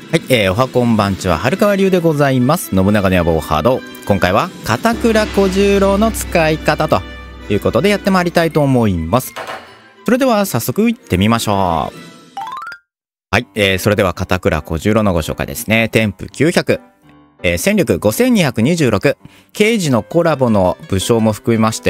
はい、おはこんばんちは、春川流でございます。信長の野望ハード。今回は片倉小十郎の使い方ということでやってまいりたいと思います。それでは早速行ってみましょう。はい、それでは片倉小十郎のご紹介ですね。添付900、戦力5226、刑事のコラボの武将も含めまして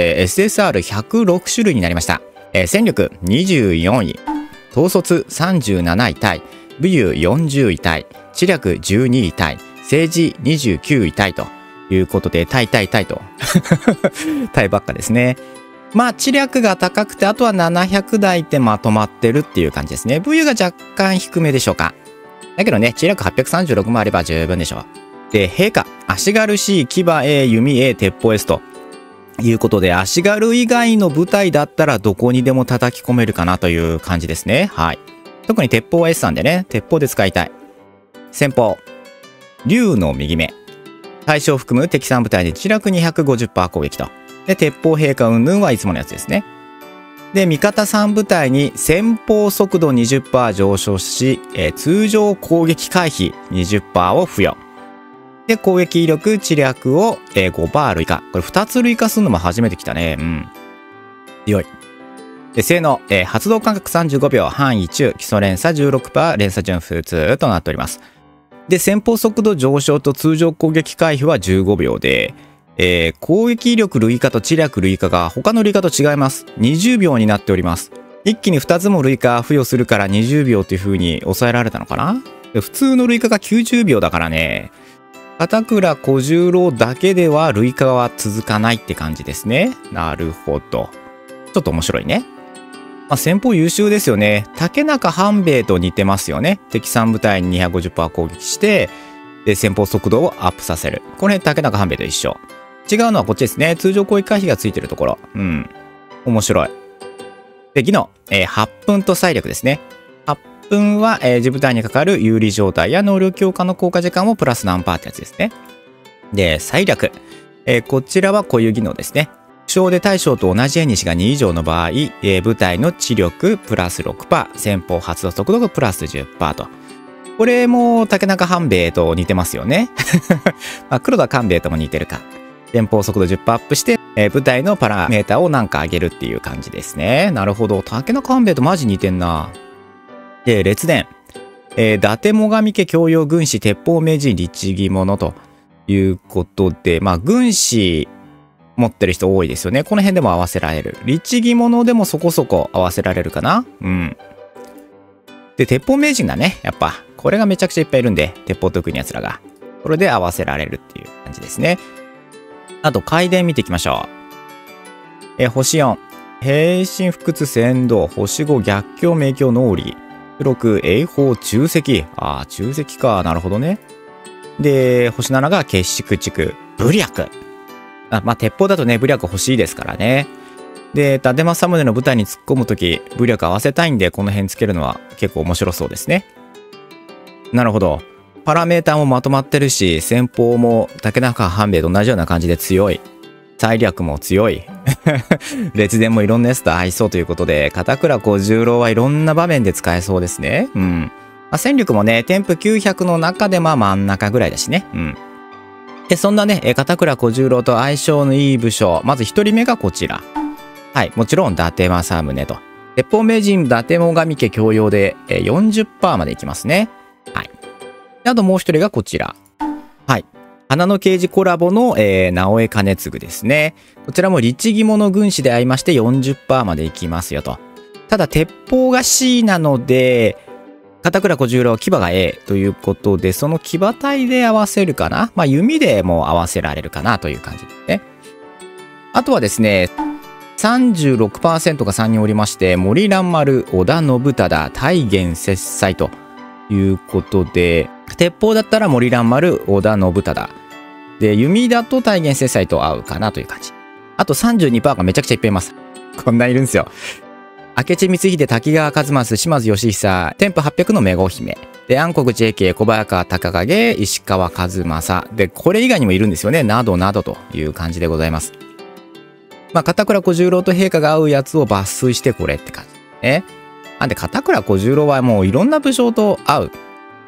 SSR106 種類になりました。戦力24位、統率37位対武勇40位対知略12位対政治29位対ということで、対と対ばっかですね。まあ知略が高くて、あとは700台でまとまってるっていう感じですね。武勇が若干低めでしょうか。だけどね、知略836もあれば十分でしょう。で、陛下足軽 C、騎馬 A、弓 A、鉄砲 S ということで、足軽以外の部隊だったらどこにでも叩き込めるかなという感じですね。はい。特に鉄砲は S なんでね、鉄砲で使いたい。先鋒竜の右目、対象を含む敵3部隊で知略 250% 攻撃と。で、鉄砲陛下云々はいつものやつですね。で、味方3部隊に先鋒速度 20% 上昇し、通常攻撃回避 20% を付与。で、攻撃威力知略を、5% 累加。これ2つ累加するのも初めて来たね。うん。強い。で、性能、発動間隔35秒、範囲中、基礎連鎖 16%、連鎖順普通となっております。で、先鋒速度上昇と通常攻撃回避は15秒で、攻撃威力累加と知略累加が他の累加と違います。20秒になっております。一気に2つも累加付与するから20秒という風に抑えられたのかな。で、普通の累加が90秒だからね、片倉小十郎だけでは累加は続かないって感じですね。なるほど。ちょっと面白いね。まあ、先鋒優秀ですよね。竹中半兵衛と似てますよね。敵3部隊に 250% 攻撃して、で、先鋒速度をアップさせる。この辺竹中半兵衛と一緒。違うのはこっちですね。通常攻撃回避がついてるところ。うん。面白い。で、技能、8分と賽力ですね。8分は、自部隊にかかる有利状態や能力強化の効果時間をプラス何パーってやつですね。で、賽力、こちらは固有技能ですね。負傷で対象と同じ縁西が2以上の場合、部隊の知力プラス 6%、先鋒発動速度がプラス 10% と。これも竹中半兵衛と似てますよね。まあ、黒田官兵衛とも似てるか。先鋒速度 10% アップして、部隊のパラメータをなんか上げるっていう感じですね。なるほど。竹中半兵衛とマジ似てんな。で、列伝。伊達最上家教養軍師鉄砲名人律儀者ということで、まあ軍師持ってる人多いですよね。この辺でも合わせられる。律儀者でもそこそこ合わせられるかな。うん。で、鉄砲名人だね。やっぱ。これがめちゃくちゃいっぱいいるんで、鉄砲得意な奴らが。これで合わせられるっていう感じですね。あと、回伝見ていきましょう。星4。平身不屈先導。星5。逆境明鏡脳裏。6。栄宝中石。ああ、中石か。なるほどね。で、星7が結縮蓄。武略。まあ、鉄砲だとね、武略欲しいですからね。で、伊達政宗の部隊に突っ込むとき、武略合わせたいんで、この辺つけるのは結構面白そうですね。なるほど。パラメーターもまとまってるし、先鋒も竹中半兵衛と同じような感じで強い。賽略も強い。列伝もいろんなやつと合いそうということで、片倉小十郎はいろんな場面で使えそうですね。うん。まあ、戦力もね、添付900の中でまあ真ん中ぐらいだしね。うん。で、そんなね、片倉小十郎と相性のいい武将。まず1人目がこちら。はい、もちろん伊達政宗と。鉄砲名人伊達最上家教養で 40% までいきますね。はい。あともう1人がこちら。はい。花の刑事コラボの、直江兼次ですね。こちらも律儀者軍師でありまして 40% までいきますよと。ただ、鉄砲が C なので、片倉小十郎、騎馬が A ということで、その騎馬隊で合わせるかな。まあ、弓でも合わせられるかなという感じですね。あとはですね、36% が3人おりまして、森蘭丸、織田信忠、大元節斎ということで、鉄砲だったら森蘭丸、織田信忠。で、弓だと大元節斎と合うかなという感じ。あと 32% がめちゃくちゃいっぱいいます。こんないるんですよ。明智光秀、滝川一益、島津義久、添付800の女子姫。で、安国 JK、小早川隆景、石川一正。で、これ以外にもいるんですよね。などなどという感じでございます。まあ、片倉小十郎と陛下が合うやつを抜粋してこれって感じね。なんで、片倉小十郎はもういろんな武将と合う。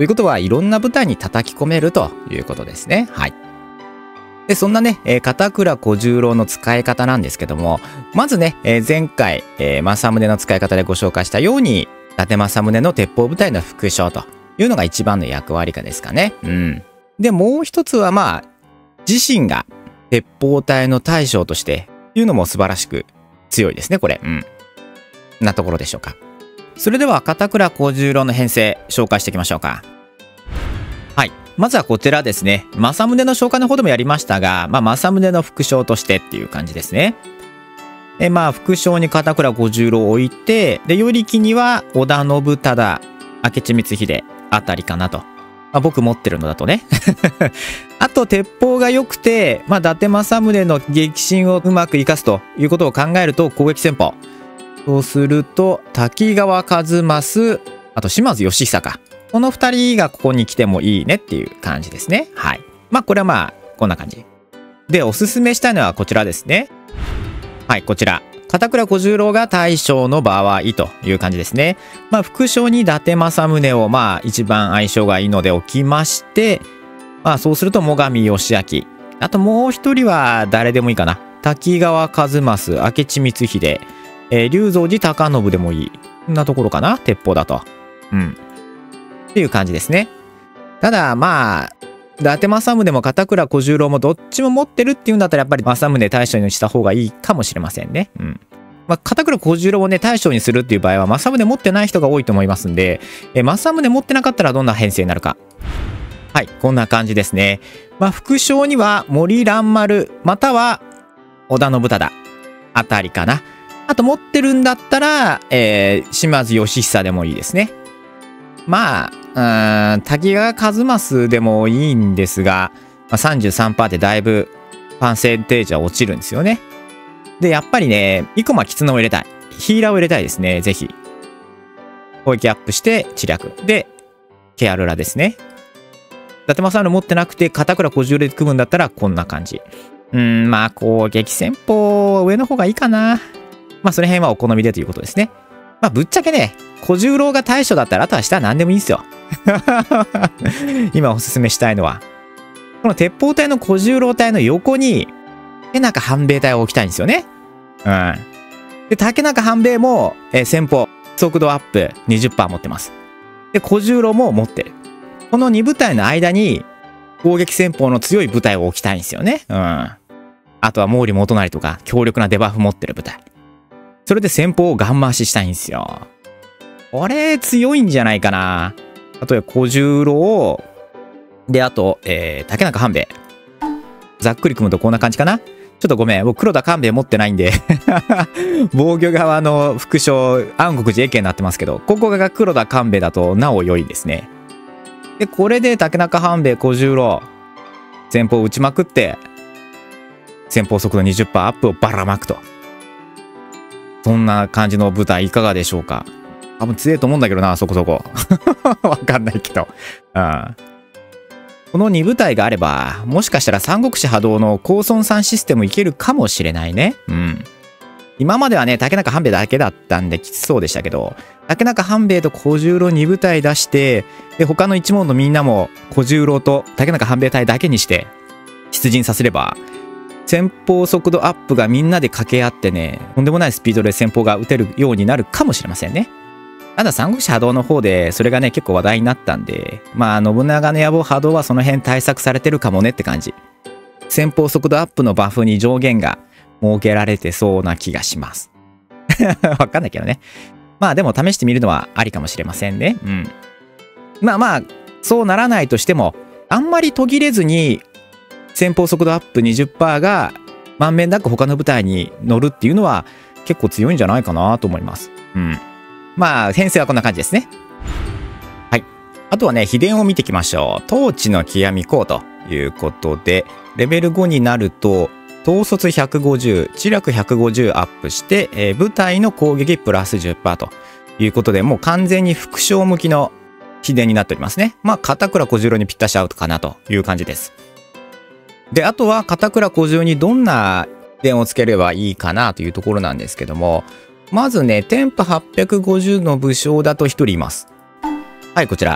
ということはいろんな部隊に叩き込めるということですね。はい。で、そんなね、片倉小十郎の使い方なんですけども、まずね、前回、政宗の使い方でご紹介したように、伊達政宗の鉄砲部隊の副将というのが一番の役割かですかね。うん。で、もう一つはまあ、自身が鉄砲隊の大将としていうのも素晴らしく強いですね、これ。うん。なところでしょうか。それでは、片倉小十郎の編成、紹介していきましょうか。はい。まずはこちらですね。政宗の紹介の方でもやりましたが、まあ、政宗の副将としてっていう感じですね。まあ、副将に片倉小十郎を置いて、で、与力には織田信忠、明智光秀あたりかなと。まあ、僕持ってるのだとね。あと、鉄砲が良くて、まあ、伊達政宗の撃心をうまく活かすということを考えると、攻撃戦法。そうすると、滝川一益、あと島津義久か。この2人がここに来てもいいねっていう感じですね。はい。まあ、これはまあ、こんな感じ。で、おすすめしたいのはこちらですね。はい、こちら。片倉小十郎が大将の場合という感じですね。まあ、副将に伊達政宗をまあ、一番相性がいいので置きまして、まあ、そうすると、最上義光。あともう一人は誰でもいいかな。滝川一益、明智光秀、龍蔵寺隆信でもいい。こんなところかな、鉄砲だと。うん。っていう感じですね。ただ、まあ、伊達政宗も片倉小十郎もどっちも持ってるっていうんだったら、やっぱり政宗大将にした方がいいかもしれませんね。うん。まあ、片倉小十郎をね、大将にするっていう場合は、政宗持ってない人が多いと思いますんで、政宗持ってなかったらどんな編成になるか。はい、こんな感じですね。まあ、副将には森蘭丸、または織田信忠あたりかな。あと持ってるんだったら、島津義久でもいいですね。まあ、滝川一益でもいいんですが、まあ、33% でだいぶパンセンテージは落ちるんですよね。で、やっぱりね、生駒狐を入れたい。ヒーラーを入れたいですね、ぜひ。攻撃アップして、知略。で、ケアルラですね。伊達政宗持ってなくて、片倉小十郎で組むんだったら、こんな感じ。まあ、攻撃戦法、上の方がいいかな。まあ、その辺はお好みでということですね。まあ、ぶっちゃけね、小十郎が大将だったら、あとは下は何でもいいんですよ。今おすすめしたいのは、この鉄砲隊の小十郎隊の横に、竹中半兵衛隊を置きたいんですよね。うん。で、竹中半兵衛も、戦法、速度アップ 20% 持ってます。で、小十郎も持ってる。この2部隊の間に、攻撃戦法の強い部隊を置きたいんですよね。うん。あとは毛利元就とか、強力なデバフ持ってる部隊。それで戦法をガン回ししたいんですよ。これ強いんじゃないかな。例えば小十郎で、あと、竹中半兵衛。ざっくり組むとこんな感じかな。ちょっとごめん、僕黒田官兵衛持ってないんで防御側の副将安国寺永慶になってますけど、ここが黒田官兵衛だとなお良いですね。で、これで竹中半兵衛小十郎前方打ちまくって戦法速度 20% アップをばらまくと。そんな感じの部隊いかがでしょうか。多分強いと思うんだけどな、そこそこ。わかんないけど。うん。この2部隊があれば、もしかしたら三国志波動の高村さんシステムいけるかもしれないね。うん。今まではね、竹中半兵衛だけだったんできつそうでしたけど、竹中半兵衛と小十郎2部隊出して、で、他の一門のみんなも小十郎と竹中半兵衛隊だけにして、出陣させれば、戦法速度アップがみんなで掛け合ってね、とんでもないスピードで戦法が撃てるようになるかもしれませんね。ただ三国志波動の方でそれがね結構話題になったんで、まあ信長の野望波動はその辺対策されてるかもねって感じ。戦法速度アップのバフに上限が設けられてそうな気がします。わかんないけどね。まあでも試してみるのはありかもしれませんね。うん。まあそうならないとしても、あんまり途切れずに戦法速度アップ 20% が満面なく他の部隊に乗るっていうのは結構強いんじゃないかなと思います。うん。まあ編成はこんな感じですね。はい。あとはね、秘伝を見ていきましょう。統治の極みこうということで、レベル5になると統率150、知略150アップして、部隊の攻撃プラス 10% ということで、もう完全に副将向きの秘伝になっておりますね。まあ片倉小十郎にぴったし合うかなという感じです。で、あとは片倉小十郎にどんな秘伝をつければいいかなというところなんですけども、まずね、添付850の武将だと1人います。はい、こちら。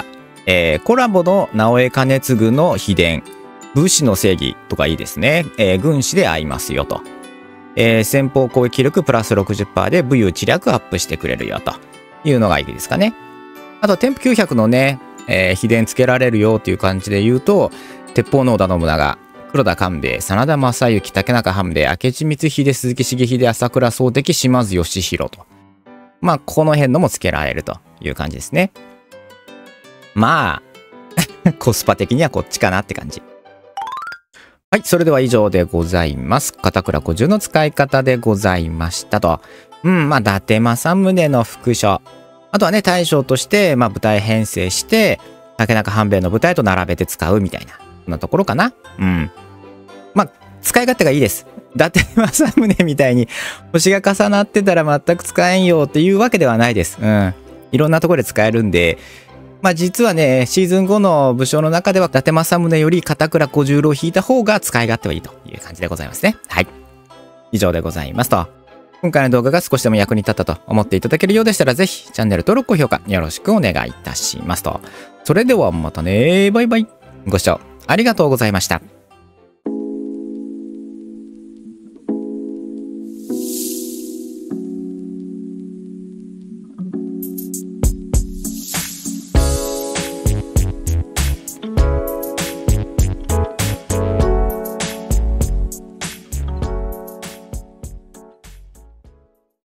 コラボの直江兼続の秘伝、武士の正義とかいいですね。軍師で合いますよと。先方攻撃力プラス 60% で武勇知略アップしてくれるよというのがいいですかね。あと、添付900のね、秘伝つけられるよっていう感じで言うと、鉄砲の織田信長、黒田官兵衛、真田正幸、竹中半兵衛、明智光秀、鈴木重秀、朝倉宗敵、島津義弘と。まあ、この辺のもつけられるという感じですね。まあ、コスパ的にはこっちかなって感じ。はい、それでは以上でございます。片倉小銃の使い方でございましたと。まあ、伊達政宗の副所。あとはね、大将として、まあ、部隊編成して、竹中半兵衛の部隊と並べて使うみたいな、そんなところかな。まあ、使い勝手がいいです。伊達政宗みたいに、星が重なってたら全く使えんよっていうわけではないです。いろんなところで使えるんで、まあ実はね、シーズン5の武将の中では、伊達政宗より片倉小十郎を引いた方が使い勝手はいいという感じでございますね。はい。以上でございますと。今回の動画が少しでも役に立ったと思っていただけるようでしたら、ぜひチャンネル登録、高評価よろしくお願いいたしますと。それではまたね。バイバイ。ご視聴ありがとうございました。